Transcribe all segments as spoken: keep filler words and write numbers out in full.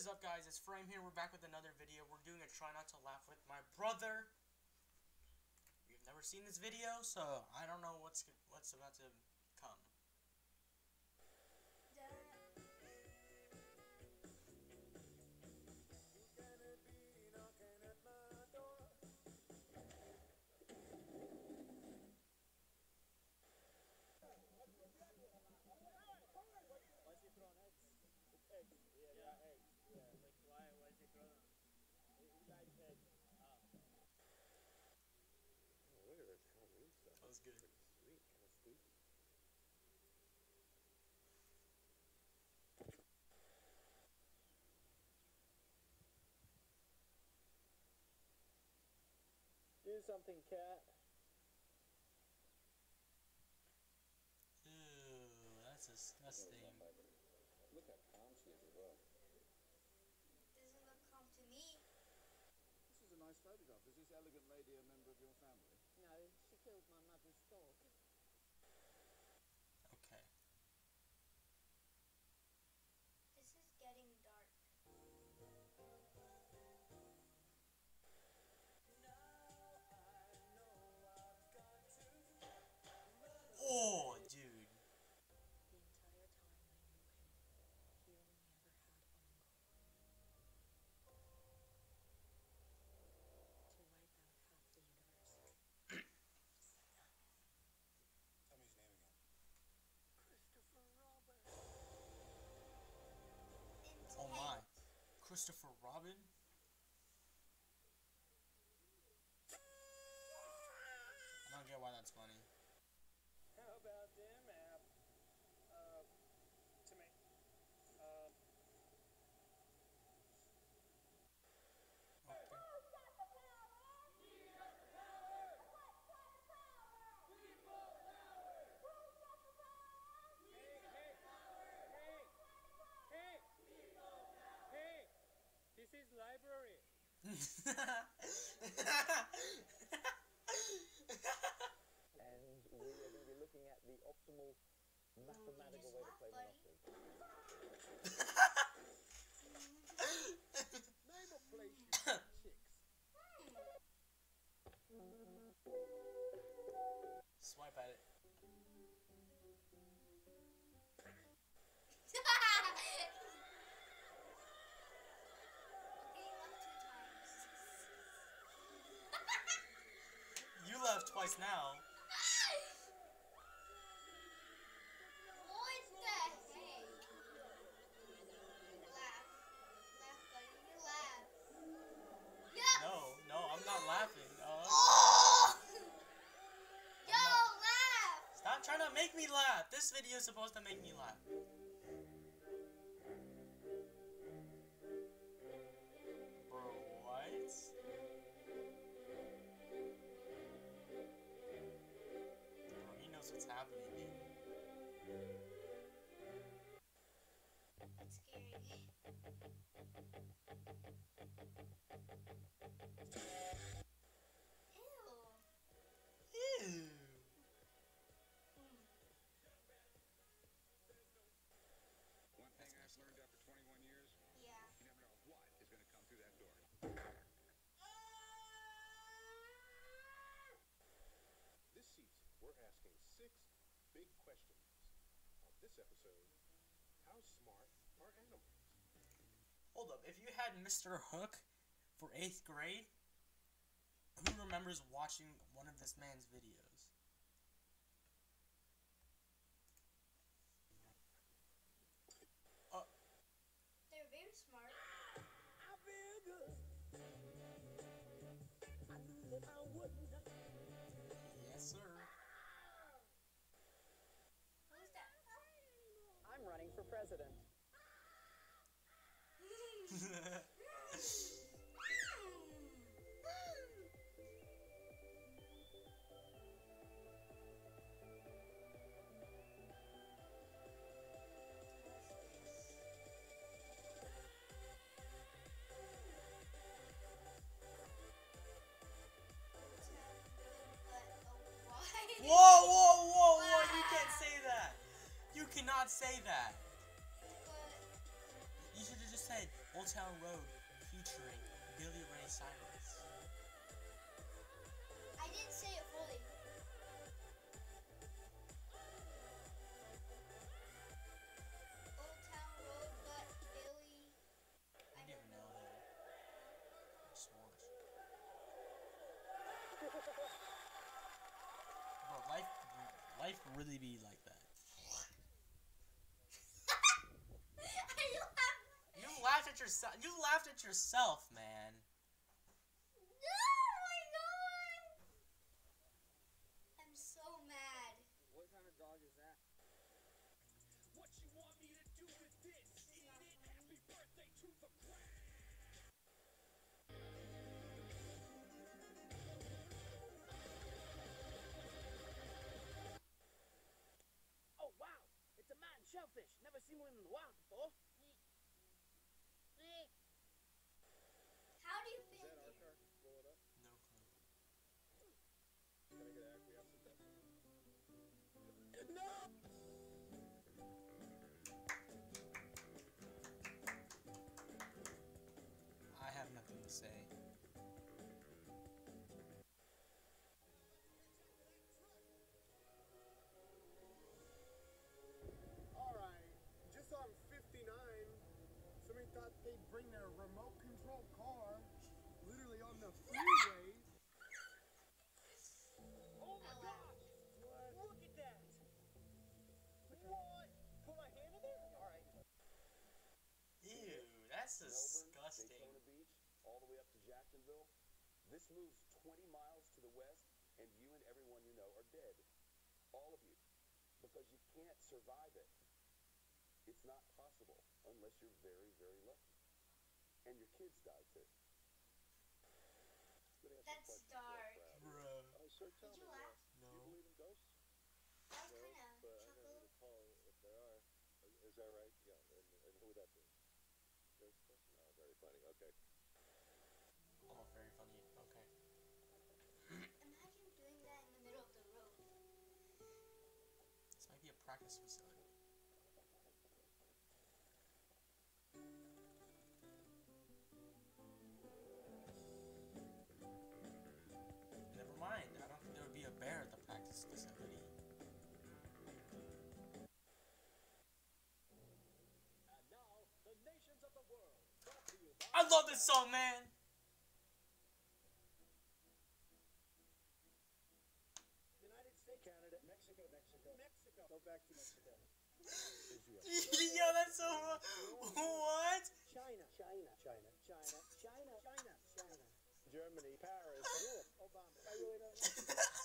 is up, guys? It's Frame here. We're back with another video. We're doing a try not to laugh with my brother. You've never seen this video, so I don't know what's what's about to come. That was good. Sweet, kind of spooky. Do something, cat. Ew, that's disgusting. Look how calm she is as well. Doesn't look calm to me. This is a nice photograph. Is this elegant lady a member of your family? No, she killed my mother's dog. Okay. This is getting dark. Oh, dude. The entire time I knew him, he only ever had one goal. To wipe out half the universe. Tell me his name again. Christopher Robin. Oh my. Christopher Robin? I don't get why that's funny. How about them app? Uh, to me. Uh, hey, hey, hey, this is library. And we are going to be looking at the optimal mathematical way to play Monopoly. Name a place you got chicks. Swipe at it. You left twice now. What the heck? Laugh. Laugh, buddy. You laugh. Yes! No, no, I'm not laughing. Uh, Oh! Yo, not- laugh! Stop trying to make me laugh. This video is supposed to make me laugh. Bro, what? Bro, he knows what's happening, dude. That's scary. Ew. Ew. One thing I've learned after twenty-one years, Yeah. you never know what is going to come through that door. This season, we're asking six big questions. On this episode, how smart are animals? Hold up, if you had Mister Hook for eighth grade, who remembers watching one of this man's videos? Uh, They're very smart. I feel good. I knew that I wouldn't. yes, sir. Who's that? I'm running for president. Whoa, whoa, whoa, whoa, you can't say that. You cannot say that. Old Town Road featuring Billy Ray Cyrus. I didn't say it fully. Old Town Road, but Billy. I didn't even know that. Just watch. Bro, life, life really be like that. You laughed at yourself. You laughed at yourself, man. Oh my god! I'm so mad. What kind of dog is that? What you want me to do with this? Eat it. Happy birthday to the ground. Oh wow! It's a man shellfish. Never seen one in the wild before. How do you Is feel? that our car? Blow it up? No clue. Can I get acquiescence after? No! I have nothing to say. Alright, just on fifty-nine, somebody thought they'd bring their remote control car literally on the freeway. Oh my gosh! What? Look at that! What? Put my hand in there? Alright. Ew, that's Melbourne, disgusting. Daytona Beach, all the way up to Jacksonville. This moves twenty miles to the west, and you and everyone you know are dead. All of you. Because you can't survive it. It's not possible unless you're very, very lucky. And your kids die too. Let me ask That's you a question, dark. Brad. Bruh. Uh, sir, tell Did me, you uh, laugh? do you No. believe in ghosts? That was No, kind of but I'm chuckle. going to call if there are. Is that right? Yeah, and, and who would that be? Ghostbusters? Oh, very funny. Okay. Oh, very funny. Okay. Imagine doing that in the middle of the road. This might be a practice facility. Never mind. I don't think there would be a bear at the practice facility. And now, the nations of the world. Brought to you by I love this song, man. United States, Canada, Mexico, Mexico, Mexico. Go back to Mexico. Yo, that's so. What? China, China, China, China, China, China, China. Germany, Paris, Europe, Obama. I really don't know.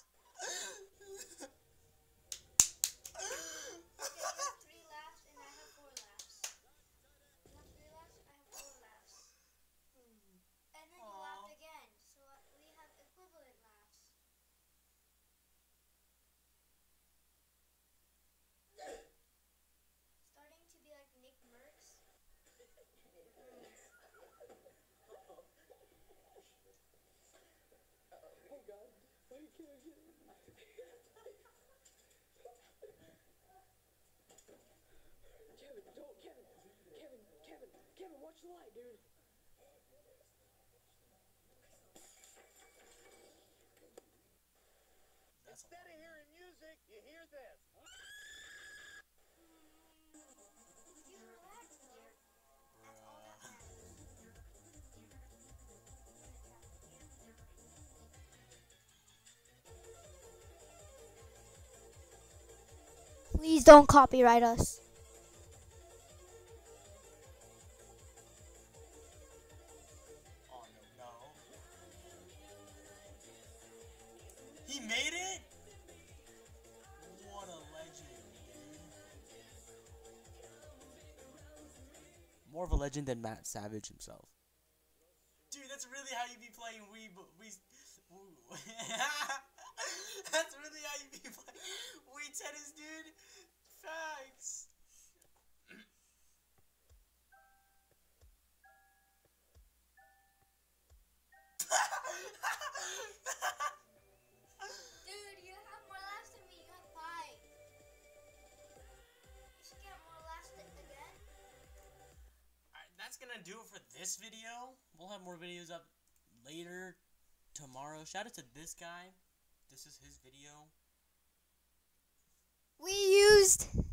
Okay, you have three laughs and I have four laughs. You have three laughs, I have four laughs. And then you Aw. laughed again, so uh, we have equivalent laughs. Starting to be like Nick Merckx. Oh God! Why are you killing me? Kevin, don't, Kevin, Kevin, Kevin, Kevin, watch the light, dude. That's a Instead of hearing music, you hear this. You relax, dear. That's all that Bruh. matters. Please don't copyright us. Oh no, no. He made it? What a legend, dude. More of a legend than Matt Savage himself. Dude, that's really how you be playing Wii, but we. That's really how you be playing Wii tennis, dude. Facts. Dude, you have more laughs than me. You have five. You should get more laughs th- again. Alright, that's that's gonna do it for this video. We'll have more videos up later tomorrow. Shout out to this guy. This is his video. We used